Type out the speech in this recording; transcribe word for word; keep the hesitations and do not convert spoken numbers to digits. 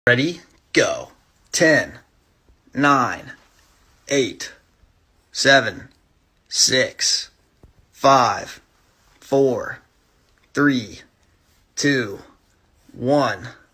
Ready? Go. Ten, nine, eight, seven, six, five, four, three, two, one.